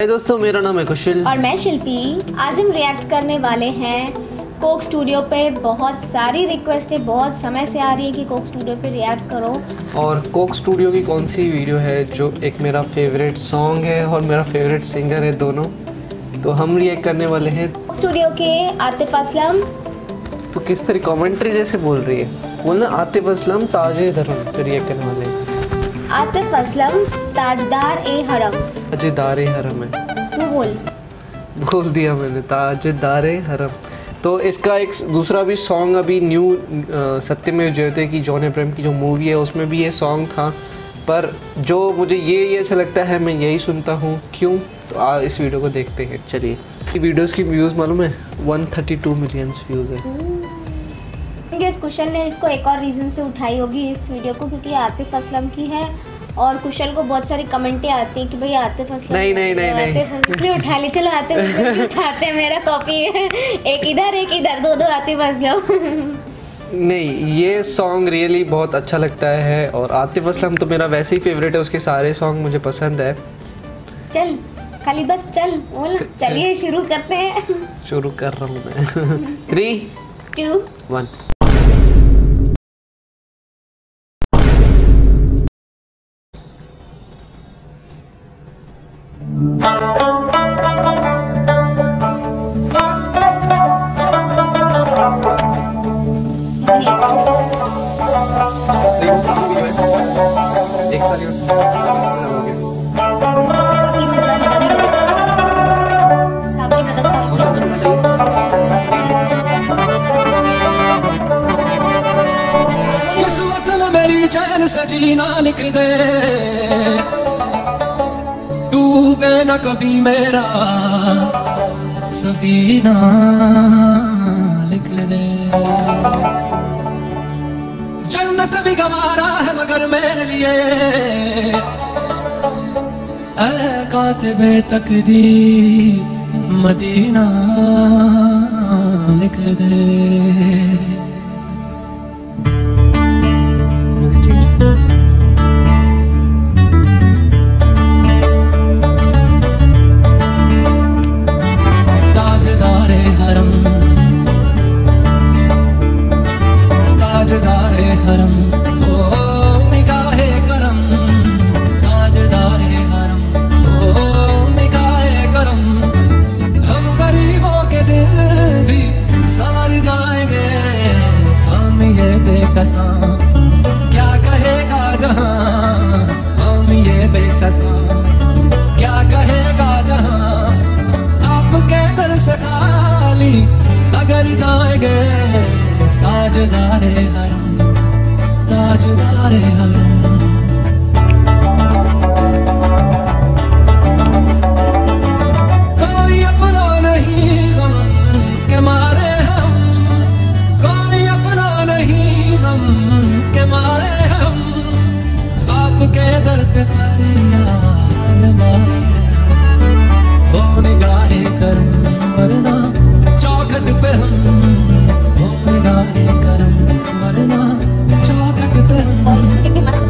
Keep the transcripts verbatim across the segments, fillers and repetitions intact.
हाय दोस्तों, मेरा नाम है कुशल और मैं शिल्पी। आज हम रिएक्ट करने वाले हैं कोक स्टूडियो पे। बहुत सारी रिक्वेस्ट है, बहुत समय से आ रही है कि कोक स्टूडियो पे रिएक्ट करो। और कोक स्टूडियो की कौन सी वीडियो है जो एक मेरा फेवरेट सॉन्ग है और मेरा फेवरेट सिंगर है दोनों, तो हम रिएक्ट करने वाले हैं स्टूडियो के आतिफ असलम। तो किस तरह कमेंट्री जैसे बोल रही है, बोलना आतिफ असलम ताजे धर्म पे रिएक्ट करने वाले हैं। आतिफ असलम ताजदार ए हरम। ताजदार ए हरम है, तू बोल बोल दिया मैंने, ताजदार ए हरम। तो इसका एक दूसरा भी सॉन्ग अभी न्यू सत्यमेव जयते की जॉन अब्राहम की जो मूवी है उसमें भी ये सॉन्ग था, पर जो मुझे ये ये अच्छा लगता है मैं यही सुनता हूँ। क्यों? तो आ, इस वीडियो को देखते हैं। चलिए, वीडियोस की व्यूज़ मालूम है एक सौ बत्तीस मिलियंस व्यूज़ है। इस कुशल ने इसको एक और रीज़न से उठाई होगी इस वीडियो को, क्योंकि आतिफ असलम की है और कुशल को बहुत सारी कमेंटें आती हैं कि भाई आतिफ असलम नहीं नहीं नहीं नहीं इसलिए उठा ली। चलो आतिफ असलम उठाते हैं, मेरा कॉपी है, एक इधर एक इधर, दो दो आतिफ असलम। नहीं, ये सॉन्ग रियली बहुत अच्छा लगता है और आतिफ असलम तो मेरा वैसे ही फेवरेट है, उसके सारे सॉन्ग मुझे पसंद है। चल खाली बस चल बोल, चलिए शुरू करते हैं। शुरू कर रहा हूँ मैं। Three two one. एक साल इस वतन मेरी चैन से जीना लिख दे, डूबे न कभी मेरा सफीना लिख दे। जन्नत भी गवारा है मगर मेरे लिए ऐ कातिबे तकदीर मदीना लिख दे। ताजदारे हरम ओ निगाहे करम, ताजदारे हरम ओ निगाहे करम। हम गरीबों के दिल भी सार जाएंगे, हम ये बेकसां क्या कहेगा जहां, हम ये बेकसां क्या कहेगा जहां। आपके दर से खाली अगर जाएंगे, ताजदारे हरम, ताजदारे हरम। कोई अपना नहीं गम के मारे हम, कोई अपना नहीं गम के मारे हम। आपके दर पे फरियाद मारे हो निगाहे करम, वरना चौखट पे हम करम, वरना चौखट पे हम।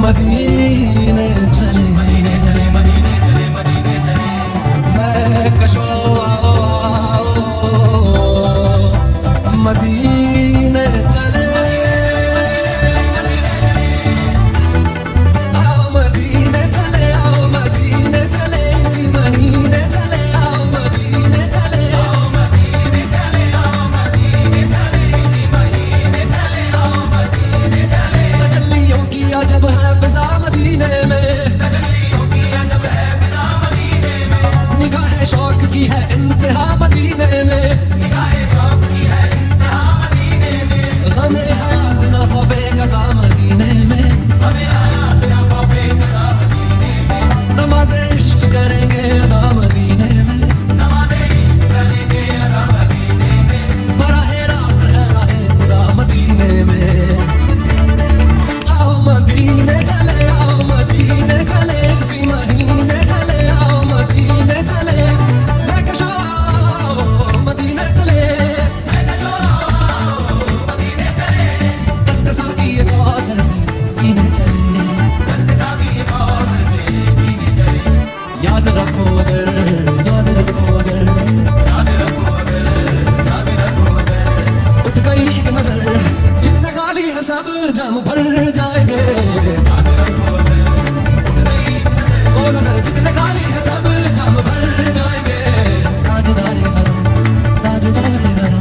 मदीने चले मैं कशो आओ आओ मदीने चले आओ मदीने चले आओ मदीने चले इसी महीने चले आओ मदीने चले आओ मदीने चले आओ मदीने चले इसी महीने चले आओ मदीने चले तजल्लियों की अजब है फिजा मदीने में तजल्लियों की अजब है फिजा मदीने में निगाह शौक की है इंतहा मदीने में निगाह शौक की है इंतहा मदीने में हमें हाथ न खौफे कज़ा मदीने में हमें हाथ न खौफे कज़ा मदीने में नमाज़े इश्क करेंगे अदा मदीने में नमाज़े इश्क करेंगे अदा मदीने में बराहे रास्त है राहे खुदा मदीने में आओ मदीने चले आओ मदीने चले इसी महीने चले आओ मदीने चले मैं कशो मदीने चले मैं कशो मदीने चले दस्ते साकी एक कौसर से पीने चले दस्ते साकी एक कौसर से पीने चले याद रखो अगर याद रखो अगर याद रखो अगर याद रखो अगर उठ गई एक नजर जितने खाली है सब जम भर जाएंगे याद रखो अगर उठ गई वो नजर जितने खाली है सब जम भर जाएंगे ताजदारे हरम ताजदारे हरम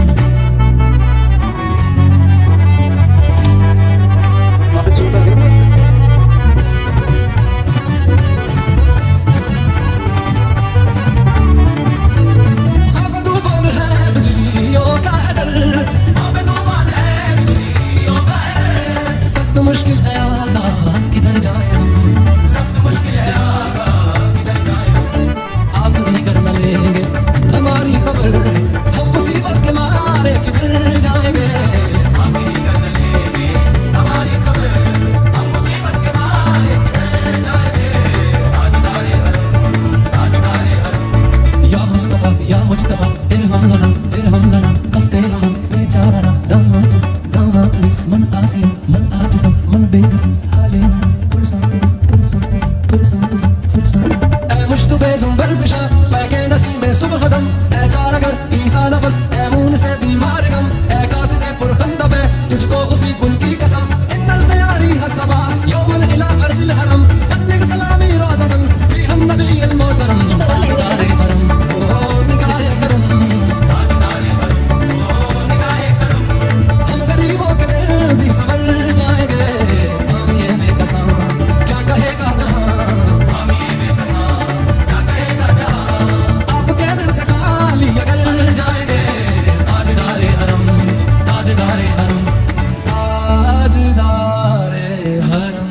ख़ौफ़ तूफ़ान है बिजलियों का है डर ख़ौफ़ तूफ़ान है बिजलियों का है डर सख्त मुश्किल है आगा किधर जाए हम सख्त मुश्किल है आगा किधर जाए हम आप नहीं कर न लेंगे हमारी खबर हम मुसीबत के मारे किधर जाएंगे आप नहीं कर न लेंगे हमारी खबर हम मुसीबत के मारे किधर जाएंगे ताजदारे हरम ताजदारे हरम या मुस्तफा या मुज्तबा इरहम लना इरहम लना हस्ते हम बेचारा दामाद दामाद मन आसी मन आजिज़ मन बेकसी हाले नरम पुरसाते पुरसाते पुरसाते पुरसाते ऐ मुश्तबे ज़ुंबर फिशा पैके नसी में सुबह दम ऐ चारगर ईसा नफस ऐ मून से बीमार गम ऐ कासिदे पुरखंदबे तुझको उसी कुल की कसम इन्नल तैयारी हसबा यौमन इला अर्दिल हरम बल्लिग सलामी रोज़तन भी हम नबी अल मोहतरम ताजदारे हरम ओ निगाह करम ताजदारे हरम ओ निगाह करम हम गरीबों के दिल भी संभल जाएंगे हम ये बेकसां क्या कहेगा जहां हम ये बेकसां क्या कहेगा जहां आपके दर से खाली अगर जाएंगे ताजदारे हरम ताजदारे हरम ताजदारे हरम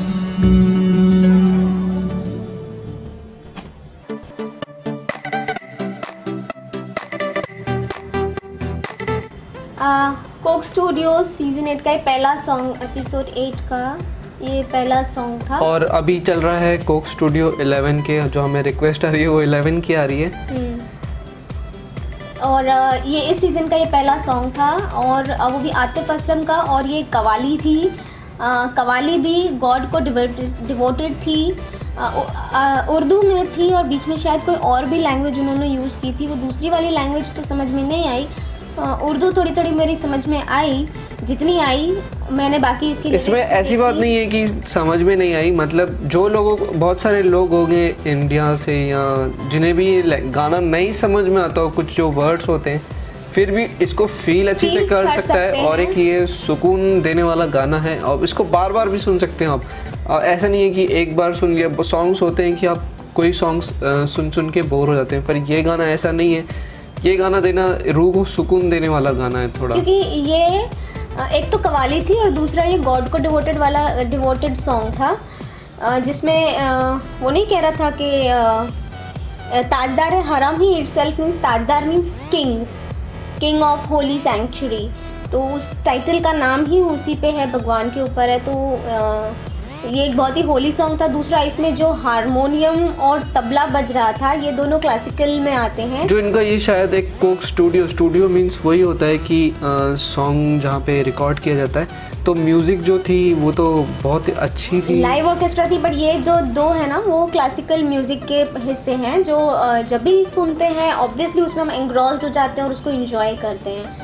कोक स्टूडियो सीजन एट का ये पहला सॉन्ग एपिसोड एट का ये पहला सॉन्ग था। और अभी चल रहा है कोक स्टूडियो इलेवन के, जो हमें रिक्वेस्ट आ रही है वो इलेवन की आ रही है। हम्म। और अ, ये इस सीज़न का ये पहला सॉन्ग था और अ, वो भी आतिफ असलम का, और ये कवाली थी। अ, कवाली भी गॉड को डिवोटेड थी। अ, उ- अ, उर्दू में थी और बीच में शायद कोई और भी लैंग्वेज उन्होंने यूज़ की थी। वो दूसरी वाली लैंग्वेज तो समझ में नहीं आई। अ, उर्दू थोड़ी थोड़ी मेरी समझ में आई, जितनी आई मैंने बाकी इसकी इसमें lyrics ऐसी बात देखी। नहीं है कि समझ में नहीं आई, मतलब जो लोगों को, बहुत सारे लोग होंगे इंडिया से या जिन्हें भी ये लै- गाना नहीं समझ में आता हो, कुछ जो वर्ड्स होते हैं, फिर भी इसको फील अच्छे से Feel कर कर सकता है। सकते और हैं। एक ये सुकून देने वाला गाना है और इसको बार बार भी सुन सकते हैं आप। और ऐसा नहीं है कि एक बार सुन लिया। सॉन्ग्स होते हैं कि आप कोई सॉन्ग्स सुन सुन के बोर हो जाते हैं, पर ये गाना ऐसा नहीं है। ये गाना देना रूह को सुकून देने वाला गाना है थोड़ा। क्योंकि ये अ, एक तो कवाली थी और दूसरा ये गॉड को डिवोटेड वाला डिवोटेड सॉन्ग था, अ, जिसमें अ, वो नहीं कह रहा था कि अ, ताजदार हरम ही itself means Tajdar means king king of holy sanctuary. तो उस टाइटल का नाम ही उसी पे है, भगवान के ऊपर है। तो अ, ये एक बहुत ही होली सॉन्ग था। दूसरा, इसमें जो हारमोनियम और तबला बज रहा था, ये दोनों क्लासिकल में आते हैं। जो इनका ये शायद एक कोक स्टूडियो स्टूडियो मीन्स वही होता है कि सॉन्ग जहाँ पे रिकॉर्ड किया जाता है, तो म्यूज़िक जो थी वो तो बहुत ही अच्छी थी, लाइव ऑर्केस्ट्रा थी। बट ये दो दो है ना, वो क्लासिकल म्यूजिक के हिस्से हैं जो अ, जब भी सुनते हैं ऑब्वियसली उसमें हम एंग्रॉस्ड हो जाते हैं और उसको एंजॉय करते हैं।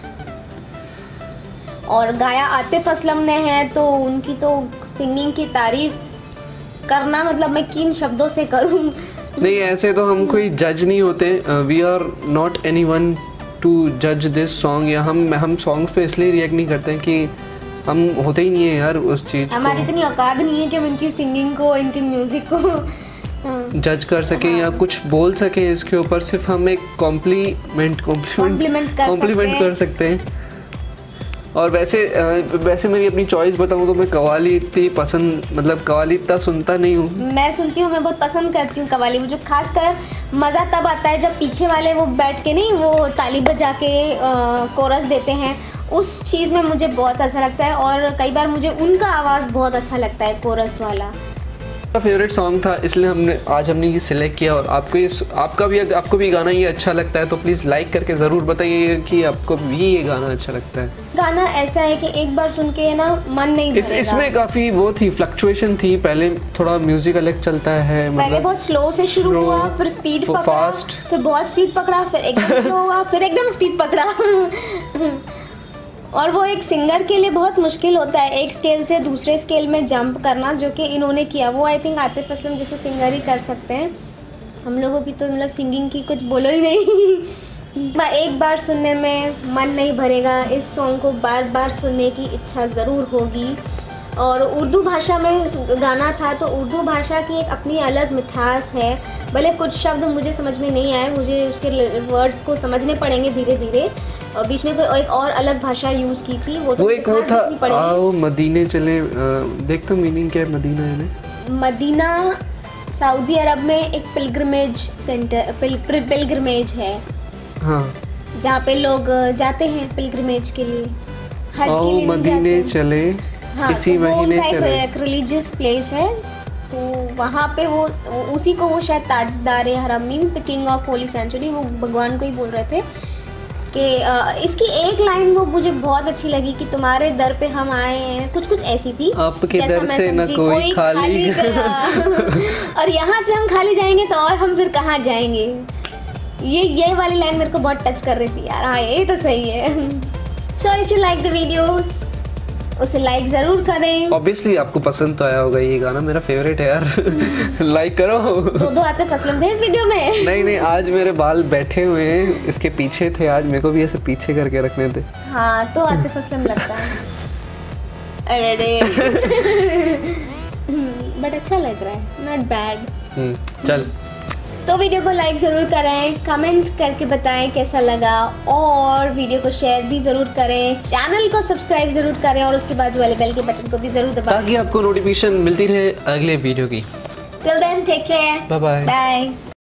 और गाया आतिफ असलम ने है, तो उनकी तो सिंगिंग की तारीफ करना, मतलब मैं किन शब्दों से करूं। नहीं ऐसे तो हम कोई जज नहीं होते, we are not any one to जज दिस सॉन्ग, या हम हम सॉन्ग्स पे इसलिए रिएक्ट नहीं करते हैं कि हम होते ही नहीं है यार उस चीज़ को, हमारी इतनी औकात नहीं है कि हम इनकी सिंगिंग को, इनकी म्यूजिक को जज कर सके या कुछ बोल सके इसके ऊपर। सिर्फ हम एक कॉम्प्लीमेंट Compliment कर कॉम्प्लीमेंट सकते कर हैं। सकते हैं। और वैसे अ, वैसे मेरी अपनी चॉइस बताऊँ तो मैं कव्वाली इतनी पसंद, मतलब कव्वाली इतना सुनता नहीं हूँ। मैं सुनती हूँ, मैं बहुत पसंद करती हूँ कव्वाली। वो जो खासकर मज़ा तब आता है जब पीछे वाले वो बैठ के नहीं, वो ताली बजा के कोरस देते हैं, उस चीज़ में मुझे बहुत अच्छा लगता है। और कई बार मुझे उनका आवाज़ बहुत अच्छा लगता है, कोरस वाला। फेवरेट सॉन्ग था, इसलिए हमने आज हमने ये सिलेक्ट किया। और आपको ये आपका भी आपको भी गाना ये अच्छा लगता है तो प्लीज़ लाइक करके ज़रूर बताइए कि आपको भी ये गाना अच्छा लगता है। गाना ऐसा है कि एक बार सुन के ना मन नहीं इस, भरेगा। इसमें काफ़ी वो थी, फ्लक्चुएशन थी। पहले थोड़ा म्यूजिक अलग चलता है, पहले मतलब बहुत स्लो से शुरू slow, हुआ, फिर स्पीड फिर पकड़ा, fast। फिर बहुत स्पीड पकड़ा, फिर एकदम स्लो हुआ, फिर एकदम स्पीड पकड़ा। और वो एक सिंगर के लिए बहुत मुश्किल होता है एक स्केल से दूसरे स्केल में जंप करना, जो कि इन्होंने किया। वो आई थिंक आतिफ असलम जैसे सिंगर ही कर सकते हैं। हम लोगों की तो मतलब सिंगिंग की कुछ बोलो ही नहीं। मैं एक बार सुनने में मन नहीं भरेगा, इस सॉन्ग को बार बार सुनने की इच्छा ज़रूर होगी। और उर्दू भाषा में गाना था, तो उर्दू भाषा की एक अपनी अलग मिठास है। भले कुछ शब्द मुझे समझ में नहीं आए, मुझे उसके वर्ड्स को समझने पड़ेंगे धीरे धीरे। और बीच में कोई एक और अलग भाषा यूज़ की थी, वो तो वो एक वो मुझे था, देखनी पड़ेगी। आओ मदीने चले। देख तो मीनिंग क्या है मदीना है ना? मदीना सऊदी अरब में एक पिलग्रिमेज सेंटर, पिलग्रिमेज है, हाँ, जहाँ पे लोग जाते हैं पिलग्रिमेज के लिए, हज आओ के लिए नहीं मदीने जाते। चले, हाँ, इसी तो वो महीने उनका एक, चले। एक रिलीजियस प्लेस है, तो वहाँ पे वो उसी को वो शायद Tajdar Haram means the king of holy sanctuary, वो भगवान को ही बोल रहे थे कि आ, इसकी एक लाइन वो मुझे बहुत अच्छी लगी कि तुम्हारे दर पे हम आए हैं, कुछ कुछ ऐसी थी। आपके जैसा दर मैं से न समझी, कोई खाली गया। और यहाँ से हम खाली जाएंगे तो और हम फिर कहाँ जाएंगे। ये ये वाली लाइन मेरे को बहुत टच कर रही थी यार। हाँ, ये तो सही है। So if you like the video, उसे लाइक ज़रूर करें। ऑब्वियसली आपको पसंद तो आया होगा, ये गाना मेरा फेवरेट है यार। लाइक करो। दो दो आतिफ असलम थे इस वीडियो में। नहीं नहीं, आज मेरे बाल बैठे हुए हैं, इसके पीछे थे, आज मेरे को भी ऐसे पीछे करके रखने थे। हाँ, तो आतिफ असलम लगता है। अरे बट अच्छा लग रहा है, नॉट बैड। हम्म, चल। तो वीडियो को लाइक ज़रूर करें, कमेंट करके बताएं कैसा लगा, और वीडियो को शेयर भी ज़रूर करें, चैनल को सब्सक्राइब ज़रूर करें, और उसके बाजू वाले बेल के बटन को भी ज़रूर दबाएं ताकि आपको नोटिफिकेशन मिलती रहे अगले वीडियो की। Till then take care, bye bye. Bye.